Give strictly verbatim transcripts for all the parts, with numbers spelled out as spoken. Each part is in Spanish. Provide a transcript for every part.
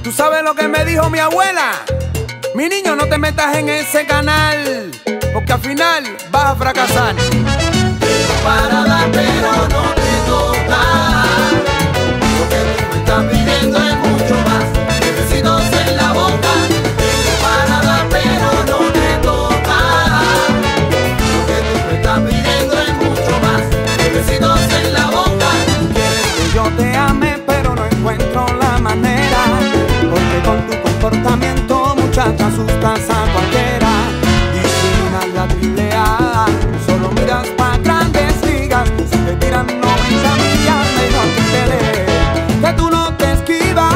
¿Tú sabes lo que me dijo mi abuela? Mi niño, no te metas en ese canal, porque al final vas a fracasar. Para dar pero no te toca. Lo que tú me estás pidiendo es mucho más. Besitos en la boca. Para dar pero no te toca. Lo que tú me estás pidiendo es mucho más. Besitos en la boca. Quieres que yo te ame, pero no encuentro la manera, porque con tu comportamiento, muchacha, asustas a cualquiera. Discriminas la triple A, solo miras pa' grandes ligas. Si te tiran noventa millas, mejor que te dé, que tú no te esquivas.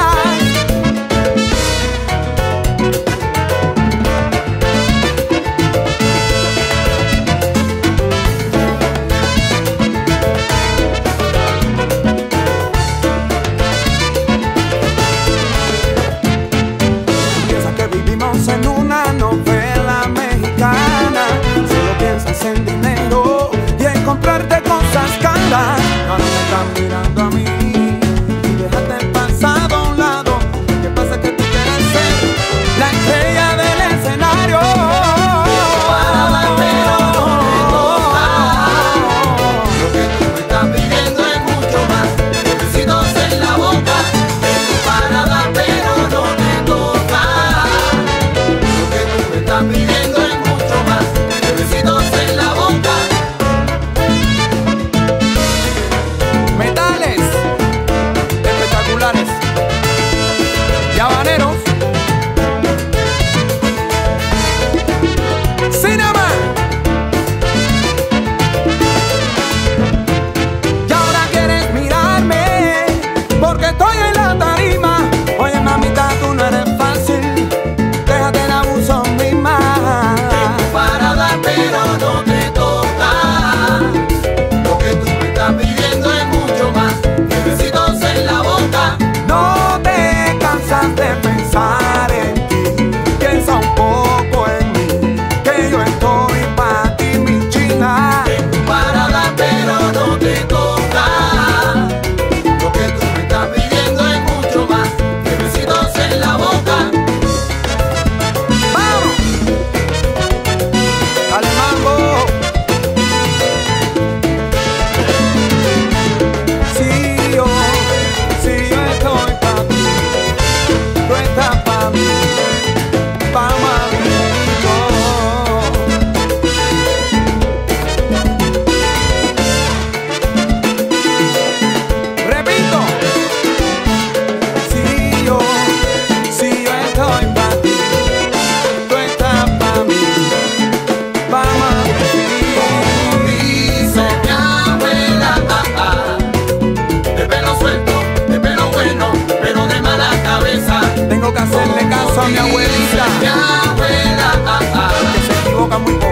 Piensas que vivimos en una novela mexicana, solo piensas en dinero y en comprarte cosas caras. Ahora me están mirando a mí y déjate el pasado a un lado. Lo que pasa es que tú quieres ser la estrella del escenario. Para dar pero no te toca. Lo que tú me estás pidiendo es mucho más. Besitos en la boca. Para dar pero no te toca. Lo que tú me estás pidiendo es mucho más. Besitos en la boca. Metales espectaculares y habaneros. Cinema. Y ahora quieres mirarme porque estoy en la tarima. Oye, mamita, tú no eres fácil, déjate el abuso misma. Para dar pero no te toca. Lo que tú me estás pidiendo es mucho más. Besitos en la boca. No te cansas de pensar en ti, piensa un poco en mí, que yo estoy pa' ti, mi china. Para dar pero no te toca. Lo que tú me estás pidiendo es mucho más. Besitos en la boca. ¡Vamos! Dale, mambo. Si yo, si yo estoy pa' ti, tú estás pa' mí, vamos a vivirlo. Repito, si yo, si yo estoy pa' ti, tú estás pa' mí, vamos a vivirlo. Dice mi abuela, ah, ah, de pelo suelto, de pelo bueno, pero de mala cabeza. Tengo que hacerle caso a mi abuelita, Dice mi abuela, ah, ah, que se equivoca muy poco.